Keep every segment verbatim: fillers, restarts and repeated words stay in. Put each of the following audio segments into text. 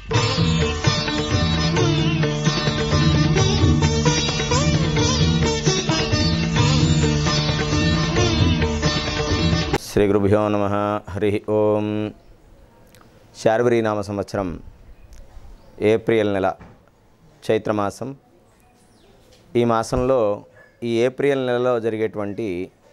శ్రీ గురుభ్యో నమః. హరి ఓం. శార్వరీ నామ సంవత్సరం ఏప్రిల్ నెల చైత్రమాసం. ఈ మాసంలో ఈ ఏప్రిల్ నెలలో జరిగేటువంటి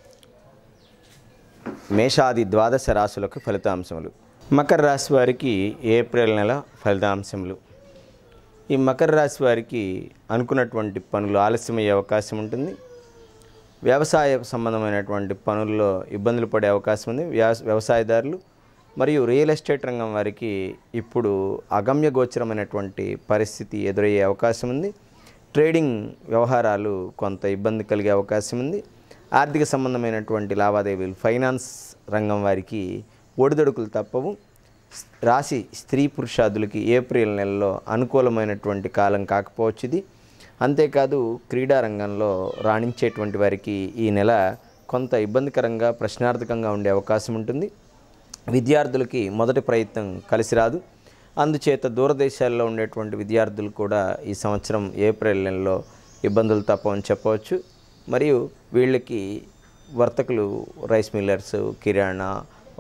మేషాది ద్వాదశ రాశులకు ఫలితాంశములు. మకర రాశి వారికి ఏప్రిల్ నెల ఫలితాంశములు. ఈ మకర రాశి వారికి అనుకున్నటువంటి పనులు ఆలస్యమయ్యే అవకాశం ఉంటుంది. వ్యవసాయ సంబంధమైనటువంటి పనుల్లో ఇబ్బందులు పడే అవకాశం ఉంది. వ్యవసాయదారులు మరియు రియల్ ఎస్టేట్ రంగం వారికి ఇప్పుడు అగమ్య గోచరమైనటువంటి పరిస్థితి ఎదురయ్యే అవకాశం ఉంది. ట్రేడింగ్ వ్యవహారాలు కొంత ఇబ్బంది కలిగే అవకాశం ఉంది. ఆర్థిక సంబంధమైనటువంటి లావాదేవీలు ఫైనాన్స్ రంగం వారికి ఒడిదొడుకులు తప్పవు. రాశి స్త్రీ పురుషాదులకి ఏప్రిల్ నెలలో అనుకూలమైనటువంటి కాలం కాకపోవచ్చు ఇది. అంతేకాదు క్రీడా రంగంలో రాణించేటువంటి వారికి ఈ నెల కొంత ఇబ్బందికరంగా ప్రశ్నార్థకంగా ఉండే అవకాశం ఉంటుంది. విద్యార్థులకి మొదటి ప్రయత్నం కలిసి రాదు. అందుచేత దూరదేశాల్లో ఉండేటువంటి విద్యార్థులు కూడా ఈ సంవత్సరం ఏప్రిల్ నెలలో ఇబ్బందులు తప్పవని చెప్పవచ్చు. మరియు వీళ్ళకి వర్తకులు, రైస్ మిల్లర్స్, కిరాణా,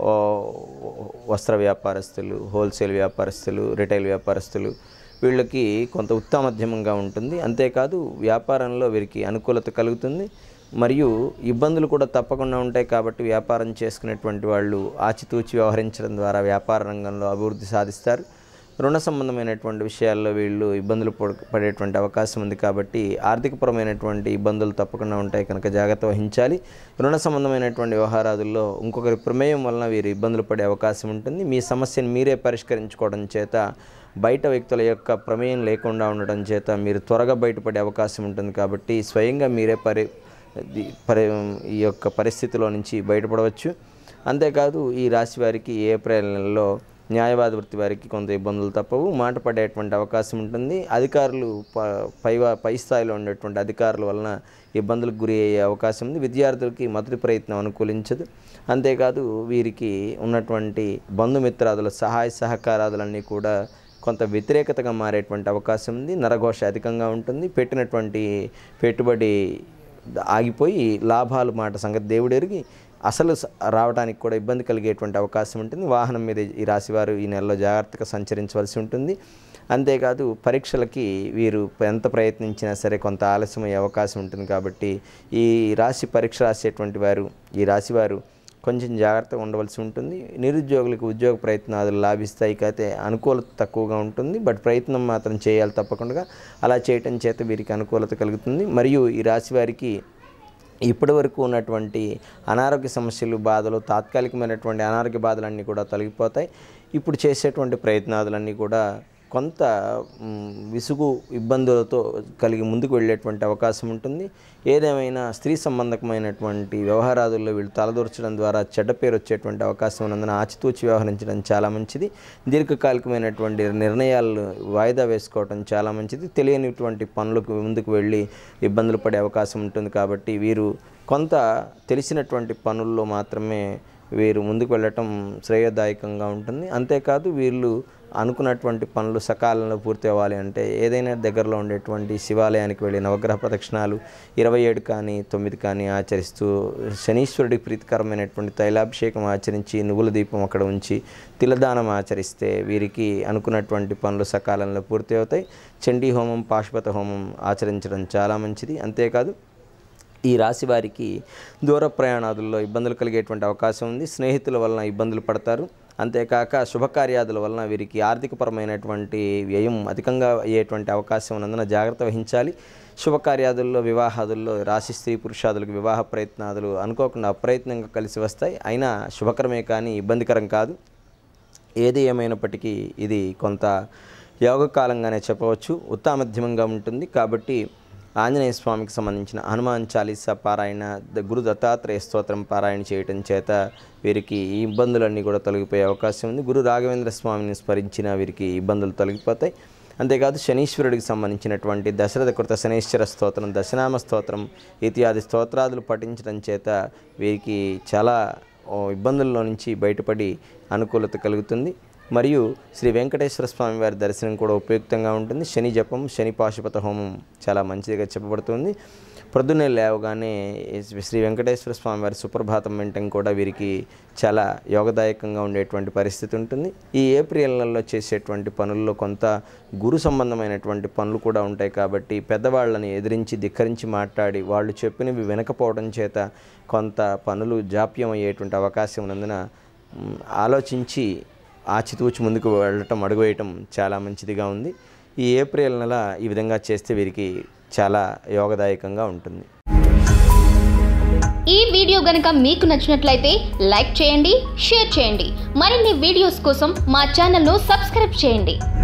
వస్త్ర వ్యాపారస్తులు, హోల్సేల్ వ్యాపారస్తులు, రిటైల్ వ్యాపారస్తులు వీళ్ళకి కొంత ఉత్తమధ్యమంగా ఉంటుంది. అంతేకాదు వ్యాపారంలో వీరికి అనుకూలత కలుగుతుంది. మరియు ఇబ్బందులు కూడా తప్పకుండా ఉంటాయి. కాబట్టి వ్యాపారం చేసుకునేటువంటి వాళ్ళు ఆచితూచి వ్యవహరించడం ద్వారా వ్యాపార రంగంలో అభివృద్ధి సాధిస్తారు. రుణ సంబంధమైనటువంటి విషయాల్లో వీళ్ళు ఇబ్బందులు పడేటువంటి అవకాశం ఉంది. కాబట్టి ఆర్థికపరమైనటువంటి ఇబ్బందులు తప్పకుండా ఉంటాయి కనుక జాగ్రత్త వహించాలి. రుణ సంబంధమైనటువంటి వ్యవహారాదుల్లో ఇంకొకరి ప్రమేయం వలన వీరు ఇబ్బందులు పడే అవకాశం ఉంటుంది. మీ సమస్యను మీరే పరిష్కరించుకోవడం చేత, బయట వ్యక్తుల యొక్క ప్రమేయం లేకుండా ఉండడం చేత మీరు త్వరగా బయటపడే అవకాశం ఉంటుంది. కాబట్టి స్వయంగా మీరే పరి పరి ఈ యొక్క పరిస్థితిలో నుంచి బయటపడవచ్చు. అంతేకాదు ఈ రాశి వారికి ఏప్రిల్ నెలలో న్యాయవాద వృత్తి వారికి కొంత ఇబ్బందులు తప్పవు. మాట పడేటువంటి అవకాశం ఉంటుంది. అధికారులు పై పై స్థాయిలో ఉండేటువంటి అధికారుల వలన ఇబ్బందులకు గురి అయ్యే అవకాశం ఉంది. విద్యార్థులకి మొదటి ప్రయత్నం అనుకూలించదు. అంతేకాదు వీరికి ఉన్నటువంటి బంధుమిత్రాదుల సహాయ సహకారాదులన్నీ కూడా కొంత వ్యతిరేకతగా మారేటువంటి అవకాశం ఉంది. నరఘోష అధికంగా ఉంటుంది. పెట్టినటువంటి పెట్టుబడి ఆగిపోయి లాభాలు మాట సంగతి దేవుడెరిగి అసలు రావడానికి కూడా ఇబ్బంది కలిగేటువంటి అవకాశం ఉంటుంది. వాహనం మీద ఈ రాశివారు ఈ నెలలో జాగ్రత్తగా సంచరించవలసి ఉంటుంది. అంతేకాదు పరీక్షలకి వీరు ఎంత ప్రయత్నించినా సరే కొంత ఆలస్యమయ్యే అవకాశం ఉంటుంది. కాబట్టి ఈ రాశి పరీక్ష రాసేటువంటి వారు ఈ రాశివారు కొంచెం జాగ్రత్తగా ఉండవలసి ఉంటుంది. నిరుద్యోగులకు ఉద్యోగ ప్రయత్నాలు లాభిస్తాయి. అయితే అనుకూలత తక్కువగా ఉంటుంది. బట్ ప్రయత్నం మాత్రం చేయాలి తప్పకుండా. అలా చేయటం చేత వీరికి అనుకూలత కలుగుతుంది. మరియు ఈ రాశి వారికి ఇప్పటి వరకు ఉన్నటువంటి అనారోగ్య సమస్యలు, బాధలు, తాత్కాలికమైనటువంటి అనారోగ్య బాధలన్నీ కూడా తొలగిపోతాయి. ఇప్పుడు చేసేటువంటి ప్రయత్నాలన్నీ కూడా కొంత విసుగు, ఇబ్బందులతో కలిగి ముందుకు వెళ్ళేటువంటి అవకాశం ఉంటుంది. ఏదేమైనా స్త్రీ సంబంధకమైనటువంటి వ్యవహారాదుల్లో వీళ్ళు తలదూర్చడం ద్వారా చెడ్డ పేరు వచ్చేటువంటి అవకాశం ఉన్నందున ఆచితూచి వ్యవహరించడం చాలా మంచిది. దీర్ఘకాలికమైనటువంటి నిర్ణయాలు వాయిదా వేసుకోవడం చాలా మంచిది. తెలియనిటువంటి పనులకు ముందుకు వెళ్ళి ఇబ్బందులు పడే అవకాశం ఉంటుంది. కాబట్టి వీరు కొంత తెలిసినటువంటి పనుల్లో మాత్రమే వీరు ముందుకు వెళ్ళటం శ్రేయదాయకంగా ఉంటుంది. అంతేకాదు వీళ్ళు అనుకున్నటువంటి పనులు సకాలంలో పూర్తి అవ్వాలి అంటే ఏదైనా దగ్గరలో ఉండేటువంటి శివాలయానికి వెళ్ళి నవగ్రహ ప్రదక్షిణాలు ఇరవై ఏడు కానీ తొమ్మిది కానీ ఆచరిస్తూ శనీశ్వరుడికి ప్రీతికరమైనటువంటి తైలాభిషేకం ఆచరించి నువ్వుల దీపం అక్కడ ఉంచి తిలదానం ఆచరిస్తే వీరికి అనుకున్నటువంటి పనులు సకాలంలో పూర్తి అవుతాయి. చండీ హోమం, పాశుపత హోమం ఆచరించడం చాలా మంచిది. అంతేకాదు ఈ రాశి వారికి దూర ప్రయాణాదుల్లో ఇబ్బందులు కలిగేటువంటి అవకాశం ఉంది. స్నేహితుల వలన ఇబ్బందులు పడతారు. అంతేకాక శుభకార్యాదుల వలన వీరికి ఆర్థికపరమైనటువంటి వ్యయం అధికంగా అయ్యేటువంటి అవకాశం ఉన్నందున జాగ్రత్త వహించాలి. శుభకార్యాదుల్లో, వివాహాదుల్లో రాశి స్త్రీ పురుషాదులకు వివాహ ప్రయత్నాదులు అనుకోకుండా అప్రయత్నంగా కలిసి వస్తాయి. అయినా శుభకరమే కానీ ఇబ్బందికరం కాదు. ఏది ఏమైనప్పటికీ ఇది కొంత యోగకాలంగానే చెప్పవచ్చు. ఉత్తమధ్యమంగా ఉంటుంది. కాబట్టి ఆంజనేయ స్వామికి సంబంధించిన హనుమాన్ చాలీసా పారాయణ, గురు దత్తాత్రేయ స్తోత్రం పారాయణ చేయటం చేత వీరికి ఈ ఇబ్బందులన్నీ కూడా తొలగిపోయే అవకాశం ఉంది. గురు రాఘవేంద్ర స్వామిని స్మరించిన వీరికి ఇబ్బందులు తొలగిపోతాయి. అంతేకాదు శనీశ్వరుడికి సంబంధించినటువంటి దశరథ కృత శనీశ్వర స్తోత్రం, దశనామ స్తోత్రం ఇత్యాది స్తోత్రాదులు పఠించడం చేత వీరికి చాలా ఇబ్బందుల్లో నుంచి బయటపడి అనుకూలత కలుగుతుంది. మరియు శ్రీ వెంకటేశ్వర స్వామి వారి దర్శనం కూడా ఉపయుక్తంగా ఉంటుంది. శని జపం, శని పాశుపత హోమం చాలా మంచిదిగా చెప్పబడుతుంది. ప్రొద్దున్నే లేవగానే శ్రీ వెంకటేశ్వర స్వామి వారి సుప్రభాతం వినటం కూడా వీరికి చాలా యోగదాయకంగా ఉండేటువంటి పరిస్థితి ఉంటుంది. ఈ ఏప్రిల్ నెలలో చేసేటువంటి పనుల్లో కొంత గురు సంబంధమైనటువంటి పనులు కూడా ఉంటాయి కాబట్టి పెద్దవాళ్ళని ఎదిరించి ధిక్కరించి మాట్లాడి వాళ్ళు చెప్పినవి వినకపోవడం చేత కొంత పనులు జాప్యం అయ్యేటువంటి అవకాశం ఉన్నందున ఆలోచించి ఆచితూచి ముందుకు వెళ్ళటం, అడుగువేయటం చాలా మంచిదిగా ఉంది. ఈ ఏప్రిల్ నెల ఈ విధంగా చేస్తే వీరికి చాలా యోగదాయకంగా ఉంటుంది. ఈ వీడియో గనుక మీకు నచ్చినట్లయితే లైక్ చేయండి, షేర్ చేయండి. మరిన్ని వీడియోస్ కోసం మా ఛానల్ను సబ్స్క్రైబ్ చేయండి.